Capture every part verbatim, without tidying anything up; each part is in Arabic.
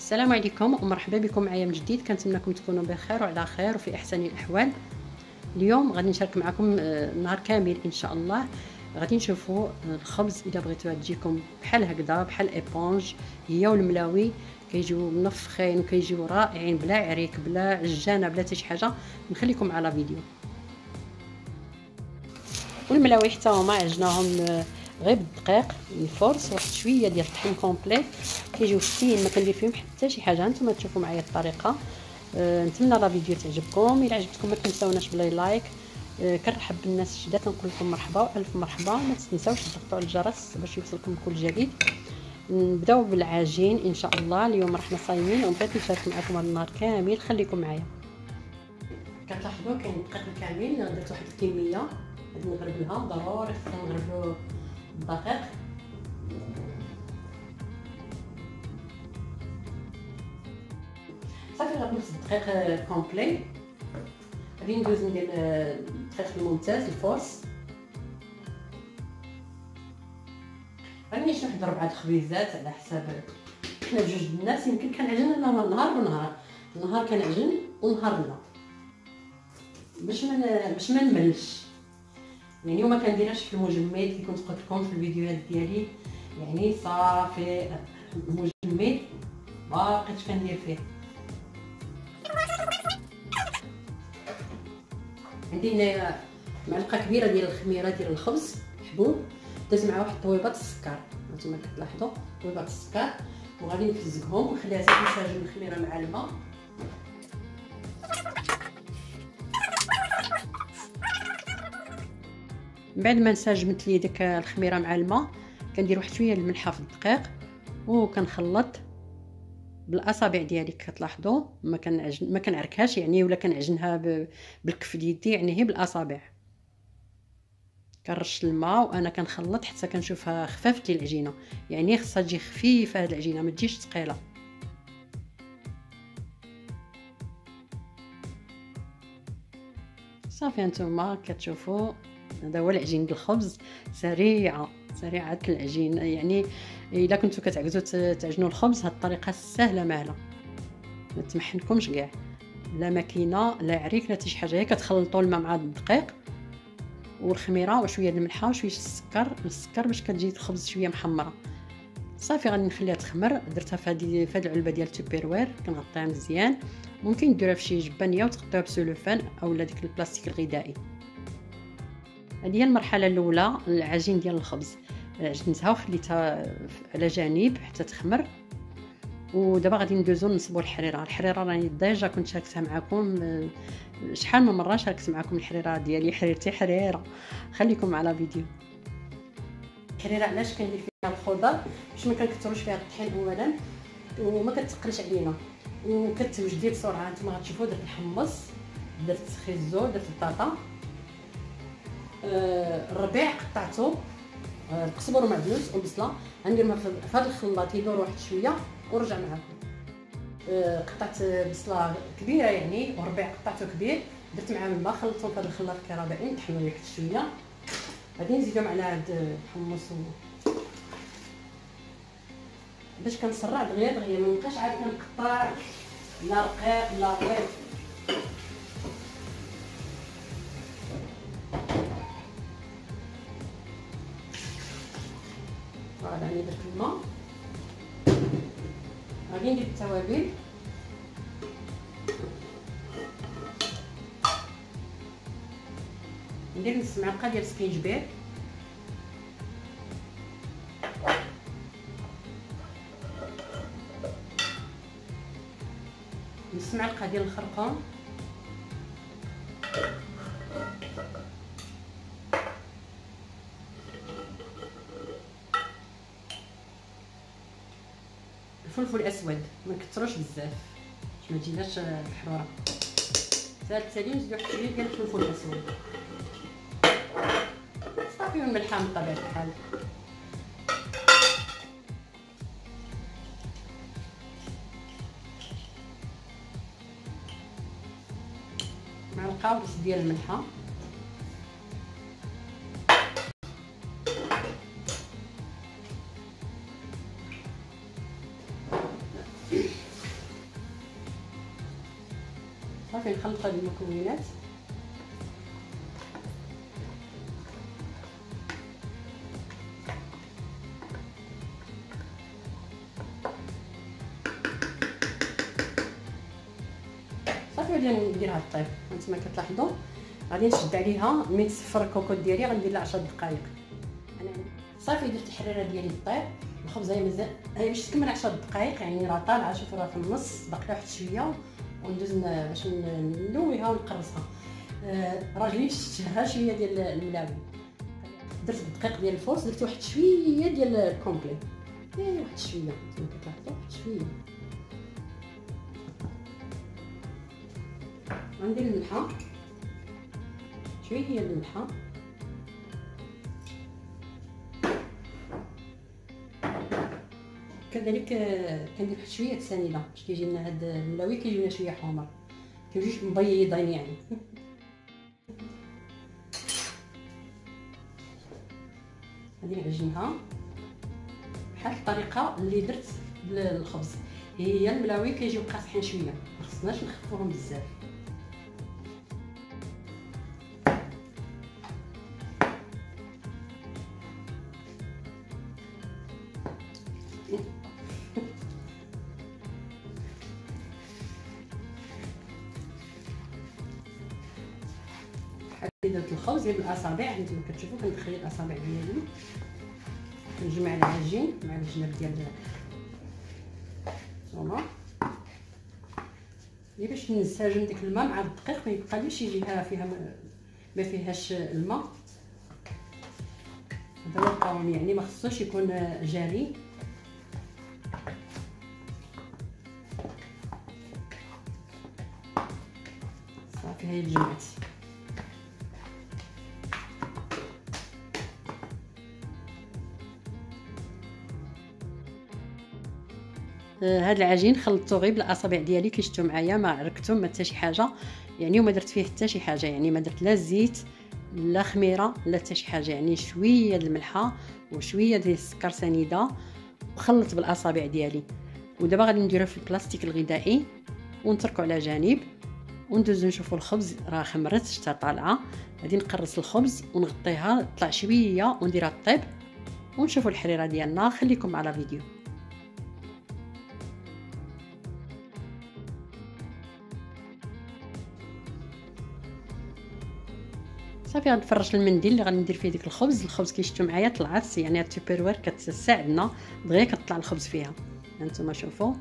السلام عليكم ومرحبا بكم معايا من جديد. كنتمنىكم تكونوا بخير وعلى خير وفي احسن الاحوال. اليوم غادي نشارك معكم نهار كامل ان شاء الله. غادي نشوفوا الخبز اذا بغيتوها تجيكم بحال هكذا بحال ايبونج هي والملاوي، كيجيو منفخين وكيجيو رائعين بلا عريك بلا عجانه بلا حتى شي حاجه. نخليكم على فيديو. والملاوي حتى هما عجناهم غير بالدقيق الفرص، واحد شويه ديال الطحين كومبلي كيجيو فتين، ما كندير فيهم حتى شي حاجه. نتوما تشوفوا معايا الطريقه. أه نتمنى لا فيديو تعجبكم. الا عجبتكم ما تنساوناش بلاي لايك. أه كنرحب بالناس الجداد، كنقول لكم مرحبا والف مرحبا. ما تنساوش تضغطوا على الجرس باش يوصلكم كل جديد. نبداو بالعجين ان شاء الله. اليوم راحنا صايمين وبغيت نشارك معكم هذا النهار كامل. خليكم معايا. كتلاحظوا كاين الدقيق الكامل، درت واحد الكميه غادي نغربلها. ضروري خصنا نغربلو الدقيق. صافي غادي نص الدقيق كومبلي. غادي ندوز ندير الدقيق الممتاز الفورس. غادي نشوف واحد ربعه الخبيزات على حساب حنا بجوج الناس. يمكن كنعجن نهار ونهار، نهار كنعجن ونهار لا، باش ما باش ما نملش يعني. وما كنديرهاش في المجمد كي كنت قلت لكم في الفيديوهات ديالي. يعني صافي المجمد ما بقيتش كندير فيه. عندي هنايا معلقه كبيره ديال الخميره ديال الخبز حبوب، درت معها واحد طويبات السكر. هانتوما كتلاحظوا طويبات السكر، وغادي نفزقهم ونخليها تنسجم الخميره مع الماء. بعد ما نسجمت لي ديك الخميره مع الماء كندير واحد شويه الملحه في الدقيق وكنخلط بالاصابع ديالي. كتلاحظوا ما كنعجن ما كنعركهاش يعني، ولا كنعجنها بالكف ديالي يعني، هي بالاصابع. كنرش الماء وانا كنخلط حتى كنشوفها خفافت لي العجينه. يعني خصها تجي خفيفه هاد العجينه، ما تجيش ثقيله. صافي هانتوما كتشوفوا هذا هو العجين ديال الخبز. سريعه سريعه العجين يعني. الا كنتو كتعكزوا تعجنوا الخبز هاد الطريقه سهله ماهله، ما تمحنكمش كاع، لا ماكينه لا عريك لا حتى شي حاجه. هي كتخلطوا الماء مع الدقيق والخميره وشويه الملحه وشويه السكر السكر باش كتجي الخبز شويه محمره. صافي غادي نخليها تخمر. درتها في هذه في هذه العلبه ديال التوبيروير، كنغطيها مزيان. ممكن ديروها في شي جبانيه وتغطيوها بسلوفان اولا ديك البلاستيك الغذائي. هذه هي المرحله الاولى. العجين ديال الخبز عجنتها وخليتها على جانب حتى تخمر. ودابا غادي ندوزو نصبوا الحريره. الحريره راني ديجا كنت شاركتها معكم شحال من مره، شاركت معكم الحريره ديالي. حريرتي حريره. خليكم على فيديو. الحريره علاش كندير فيها الخضر؟ باش ما كنكثروش فيها الطحين اولا، وما كتثقلش علينا وكتوجدي بسرعه. نتوما غتشوفوا درت الحمص، درت خيزو، درت البطاطا. آه الربيع قطعته، آه القزبر ومعدنوس وبصله. غنديرهم في هذا الخلاط يدور واحد شويه ورجع معكم. آه قطعت بصله كبيره يعني، والربيع قطعته كبير، درت معاه الماء خلطتهم في هذا الخلاط الكهربائي نطحنوا ليه حتى شويه. غادي نزيدو على هاد الحمص و... باش كنسرع دغيا دغيا، ما نبقاش عاد كنقطع لا رقيق لا غليظ. فوالا راني درت الماء. غادي ندير التوابل. ندير نص معلقه ديال السكينجبير، نص معلقه ديال الخرقوم، الفلفل الاسود ما نكثروش بزاف باش ما تجيناش الحروره. ثالث نزيدو واحد شويه ديال الفلفل الاسود. صافي والملحه من طبيعه الحال. معلقه ونص ديال الملحه. صافي نخلط هاد المكونات. صافي غادي نديرها طيب. هانتوما كتلاحظوا غادي نشد عليها ملي تصفر الكوكوط ديالي غندير لها عشر دقائق. انا صافي درت الحريره ديالي طيب. الخبزه هي مازال هي باش تكمل عشر دقائق، يعني راه طالعه. شوفوا راه في النص باقي واحد شويه وندوز باش نلويها ونقرصها. آه راجلي شتها شويه ديال الملاوي، درت الدقيق ديال الفورس، درت واحد شويه ديال الكومبلي، اي واحد شويه كما كتلاحظوا واحد شويه. غندير الملحه شويه ديال الملحه، كذلك كندير واحد شويه السنيده باش كيجي لنا هاد الملاوي كيجيونا شويه حمر، كيجيوش مبيضين يعني. غادي نعجنها بحال الطريقه اللي درت للخبز. هي الملاوي كيجيو قاصحين شويه، ما خصناش نخفوهم بزاف. درت الخبز ديال الاصابع، انتما كتشوفوا كندخل الاصابع ديالي، كنجمع العجين مع الجناب ديال الصومه اللي باش نساجم ديك الماء مع الدقيق، ما يبقاليش شي جهه فيها ما فيهاش الماء. هذا هو القوام، يعني ما خصوش يكون جاري. صافي هي الجمعت. هاد العجين خلطته غير بالاصابع ديالي كي شفتوا معايا، ما عركته ما حتى شي حاجه يعني، وما درت فيه حتى شي حاجه يعني، ما درت لا زيت لا خميره لا حتى شي حاجه يعني. شويه د الملحه وشويه ديال السكر سنيده وخلط بالاصابع ديالي. ودابا غادي نديروه في البلاستيك الغذائي ونتركه على جانب، وندوزو نشوفوا الخبز راه خمرت شتا طالعه. غادي نقرص الخبز ونغطيها طلع شويه ونديرها طيب، ونشوفوا الحريره ديالنا. خليكم على فيديو. صافي غنفرش المنديل اللي غندير فيه ديك الخبز. الخبز كي شفتوا معايا طلعت يعني التوبروير كتساعدنا دغيا كطلع الخبز فيها. هانتوما شوفوا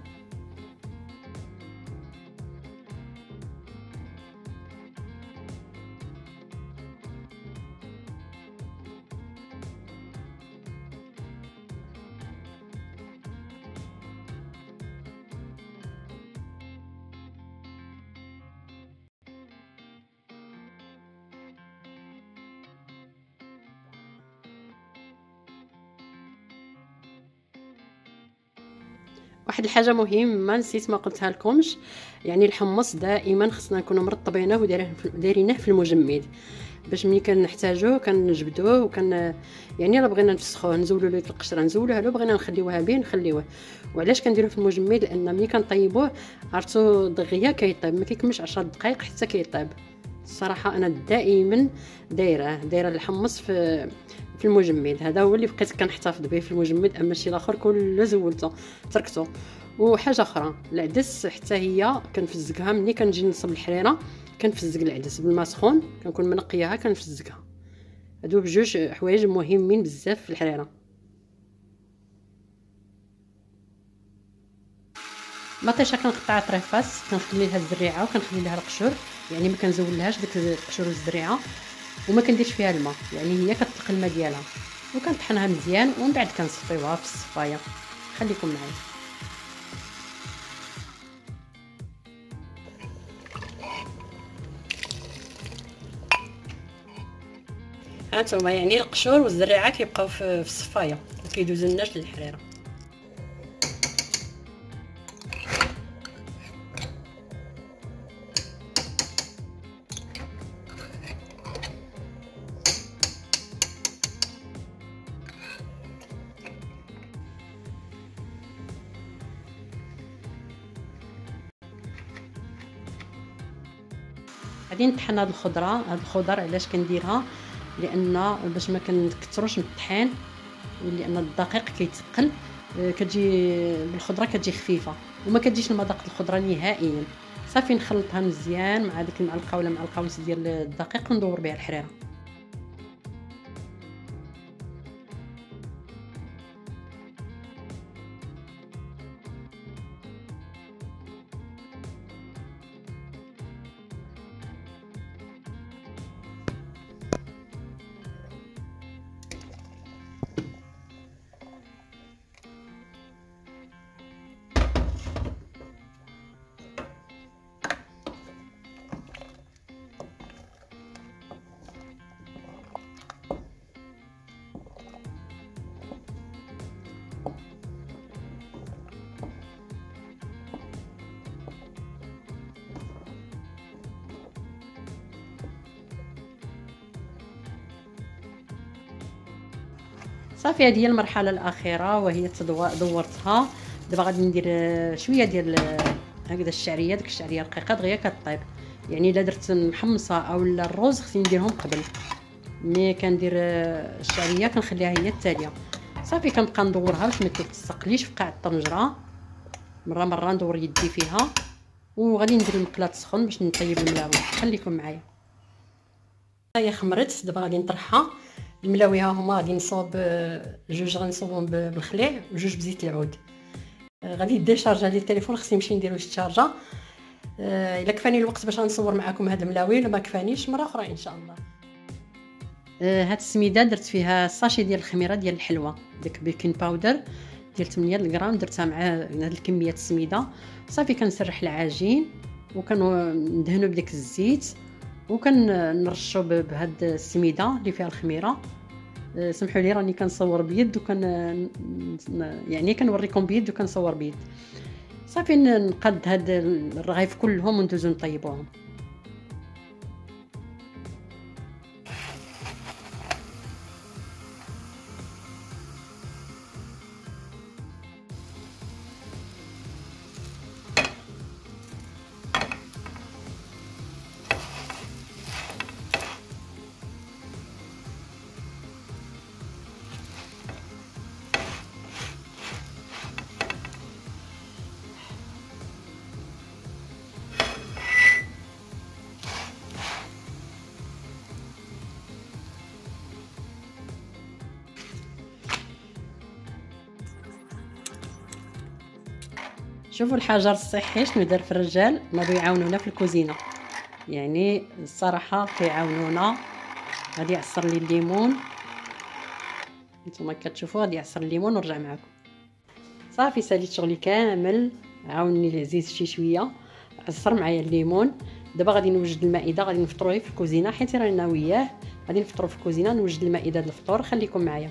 واحد الحاجه مهمه نسيت ما قلتها لكمش، يعني الحمص دائما خصنا نكونوا مرطبينه ودايرينه في المجمد باش ملي كنحتاجوه كنجبدوه وكن يعني الا بغينا نفسخوه نزولوا له القشره نزولوها له، بغينا نخليوها به نخليوه. وعلاش كنديروه في المجمد؟ لان ملي كنطيبوه عرفتوا دغيا كيطيب، ما كيكملش عشر دقائق حتى كيطيب. الصراحه انا دائما دايره دايره الحمص في في المجمد. هذا هو اللي بقيت كنحتفظ به في المجمد، اما الشيء الاخر كله زولته تركته. وحاجه اخرى العدس حتى هي كنفزقها ملي كنجي نصب الحريره، كنفزق العدس بالماء سخون، كنكون منقياها كنفزقها. هادو بجوج حوايج مهمين بزاف في الحريره. مطيشه كنقطع طريفات، كنخلي لها الزريعه وكنخلي لها القشور، يعني ما كنزولهاش ديك القشور والزريعه، وما كنديرش فيها الماء، يعني هي كتطلق الماء ديالها، وكنطحنها مزيان ومن بعد كنصفيوها في الصفايه. خليكم معايا. هانتوما يعني القشور والزريعه كيبقاو في الصفايه ما كيدوزلناش للحريره. غادي نطحن هاد الخضره هاد الخضر. علاش كنديرها؟ لان باش ما كنكثروش من الطحين، ولان الدقيق كيتقل. كتجي بالخضره كتجي خفيفه وما كتجيش المذاق الخضره نهائيا. صافي نخلطها مزيان مع ديك المعلقه ولا معلقه ونص ديال الدقيق وندور بها الحريره. صافي هذه هي المرحله الاخيره وهي دورتها. دابا غادي ندير شويه ديال هكذا الشعريه. ديك الشعريه رقيقه دغيا كطيب، يعني الا درت محمصه او الرز خصني نديرهم قبل. مي كندير الشعريه كنخليها هي التاليه. صافي كنبقى ندورها باش ما تتسقليش في قاع الطنجره. مره مره ندور يدي فيها وغادي ندير المقله تسخن باش نطيب الملاوي. خليكم معايا. هي خمرت، دابا غادي نطرحها. الملاوي ها هما غادي نصوب جوج، غنصوبهم بالخليع وجوج بزيت العود. غادي ديشارجا لي التليفون، خصني نمشي نديرو الشارجه. الا كفاني الوقت باش غنصور معكم هاد الملاوي، ولا ما كفانيش مره اخرى ان شاء الله. هاد السميده درت فيها ساشي ديال الخميره ديال الحلوه، ديك بيكين باودر ديال ثمانية غرام درتها مع هاد الكميه السميده. صافي كنسرح العجين وكندهنو بديك الزيت وكنرشو بهاد السميده اللي فيها الخميره. سمحوا لي راني كنصور بيد وكن يعني كنوريكم بيد وكنصور بيد. صافي نقاد هاد الرغيف كلهم وندوزو نطيبوهم. شوفوا الحجر الصحي شنو دار في الرجال، ناضوا يعاونونا في الكوزينه. يعني الصراحه كيعاونونا. غادي يعصر لي الليمون، نتوما كتشوفوا غادي يعصر الليمون ونرجع معكم. صافي ساليت شغلي كامل، عاونني العزيز شي شويه، عصر معايا الليمون. دابا غادي نوجد المائده، غادي نفطروا في الكوزينه حيت رانا وياه غادي نفطروا في الكوزينه. نوجد المائده ديال الفطور، خليكم معايا.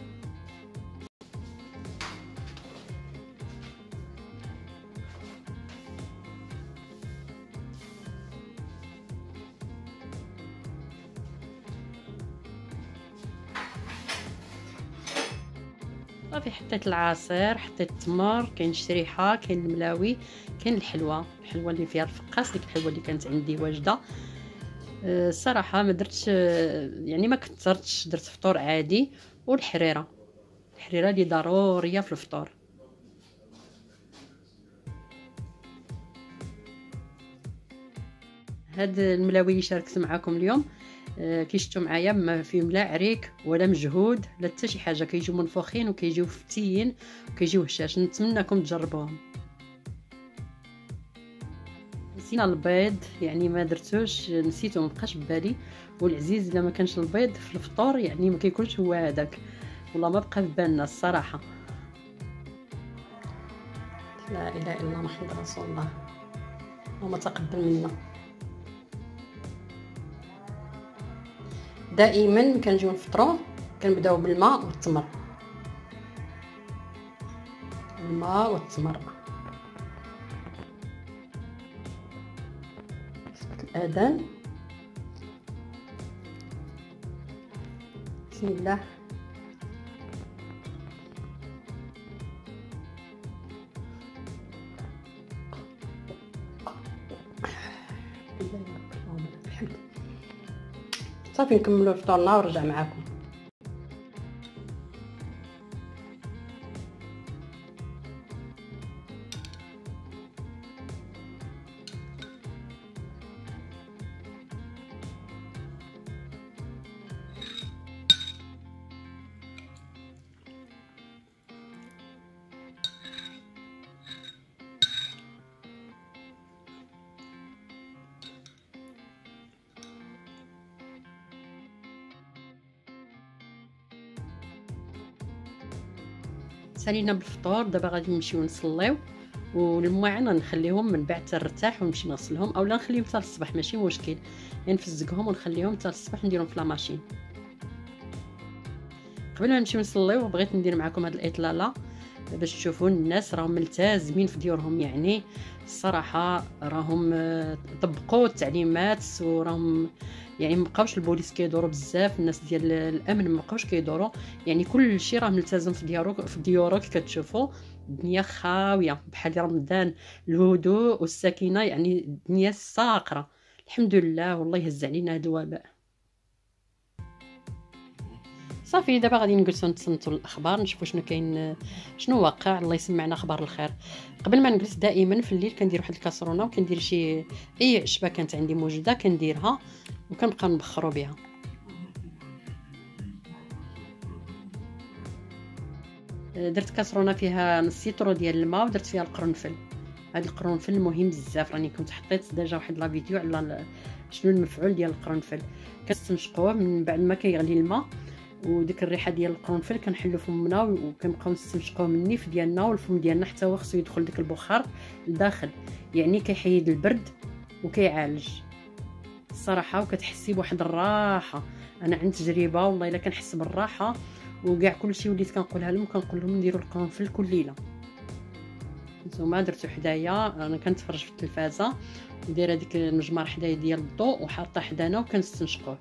صافي حطيت العصير، حطيت التمر، كاين الشريحه، كاين الملاوي، كاين الحلوه الحلوه اللي فيها الفقاس، ديك الحلوه اللي كانت عندي واجده. الصراحه ما درتش يعني ما كثرتش، درت فطور عادي. والحريره الحريره اللي ضروريه في الفطور. هاد الملاوي اللي شاركت معكم اليوم كي شفتوا معايا ما فيهم لا عريك ولا مجهود لا حتى شي حاجه، كيجيو منفوخين وكيجيو فتيين وكيجيو هشاش. نتمنىكم تجربوهم. نسينا البيض، يعني ما درتوش، نسيتو مبقاش ببالي. والعزيز الا ما كانش البيض في الفطور يعني ما كيكونش هو هذاك، والله ما بقى في بالنا الصراحه. لا اله الا الله محمد رسول الله، اللهم تقبل منا. دائما كنجيو نفطروا كنبداو بالماء والتمر، الماء والتمر. الاذان، بسم الله. صافي نكملوا فطورنا ونرجع معكم. سالينا بالفطور، دابا غادي نمشيو نصليو، والمواعن غنخليهم من بعد ترتاح ونمشي نغسلهم، اولا نخليهم حتى الصباح ماشي مشكل، يعني نفزقهم ونخليهم حتى الصباح نديرهم في لا ماشين. قبل ما نمشيو نصليو بغيت ندير معكم هاد الاطلاله باش تشوفوا الناس راهم ملتزمين في ديورهم، يعني الصراحه راهم طبقوا التعليمات وراهم يعني مابقاوش البوليس كيدوروا بزاف، الناس ديال الامن مابقاوش كيدوروا، يعني كل شيء راه ملتزم في ديارو في ديورو. كي كتشوفوا الدنيا خاويه بحال رمضان، الهدوء والسكينه، يعني الدنيا ساقره الحمد لله. والله يهز علينا هذا الوباء. صافي دابا غادي نجلسوا نتصنتوا الاخبار، نشوفوا شنو كاين، شنو واقع، الله يسمعنا اخبار الخير. قبل ما نجلس دائما في الليل كندير واحد الكاسرونه وكندير شي اي عشبه كانت عندي موجوده كنديرها وكنبقى نبخروا بها. درت كاسرونه فيها نص لتر ديال الماء ودرت فيها القرنفل. هذا القرنفل مهم بزاف، راني كنت حطيت ديجا واحد لا فيديو على شنو المفعول ديال القرنفل. كنستنشقوه من بعد ما كيغلي الماء، وديك الريحه ديال القرنفل كنحلو فمنا وكنبقاو نستنشقوه من النيف ديالنا والفم ديالنا حتى هو خصو يدخل داك البخار لداخل، يعني كيحيد البرد وكيعالج الصراحه، وكتحسي بواحد الراحه. انا عندي تجربه والله الا كنحس بالراحه، وكاع كلشي وليت كنقولها لهم، كنقول لهم نديروا القرنفل كل ليله. نتوما درتو حدايا، انا كنتفرج في التلفازه ودايره ديك المجمر حدايا ديال الضوء وحاطه حدانا وكنستنشقوه.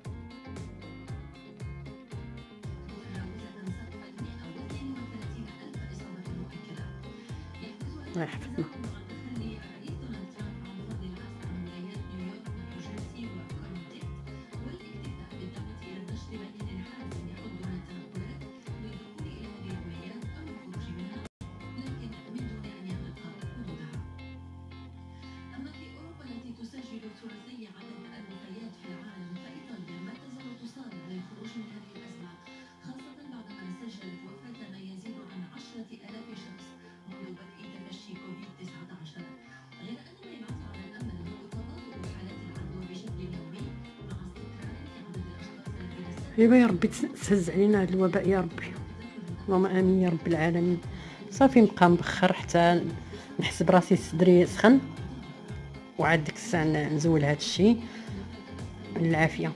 الله يحفظنا. يا ربي تهز علينا هذا الوباء يا ربي، اللهم امين يا رب العالمين. صافي نبقى نبخر حتى نحس براسي صدري سخن، وعاد ديك الساعه نزول هذا الشيء بالعافيه.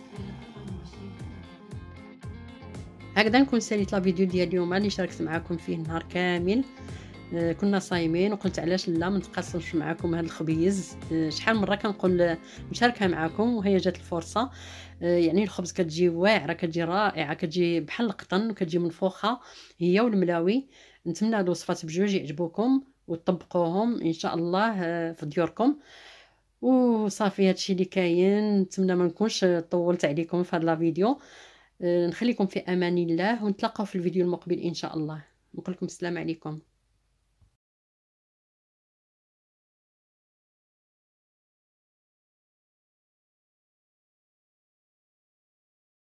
هكذا نكون ساليت لا فيديو ديال اليوم اللي شاركت معكم فيه نهار كامل. آه كنا صايمين وقلت علاش لا ما نتقاسمش معكم هذا الخبيز. آه شحال مره كنقول نشاركها معكم وهي جات الفرصه. آه يعني الخبز كتجي واعره، كتجي رائعه، كتجي بحال القطن وكتجي منفوخه هي والملاوي. نتمنى هاد الوصفات بجوج يعجبوكم وتطبقوهم ان شاء الله آه في ديوركم. وصافي هادشي اللي كاين، نتمنى ما نكونش طولت عليكم في هذا لا فيديو. آه نخليكم في امان الله ونتلاقاو في الفيديو المقبل ان شاء الله. نقول لكم السلام عليكم.